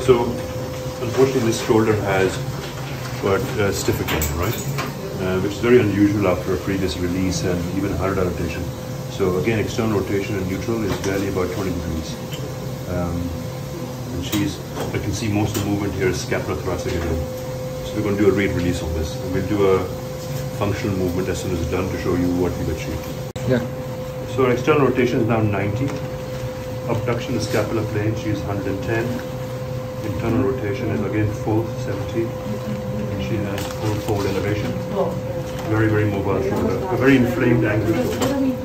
So, unfortunately, this shoulder has got stiff again, right? Which is very unusual after a previous release and even a hard adaptation. So again, external rotation and neutral is barely about 20 degrees. And I can see most of the movement here is scapulothoracic again. So we're going to do a rate release on this. And we'll do a functional movement as soon as it's done to show you what we've achieved. Yeah. So our external rotation is now 90. Abduction of scapular plane, she's 110. Internal rotation is again full, 70. And she has full forward elevation. Very, very mobile shoulder. A very inflamed angle shoulder.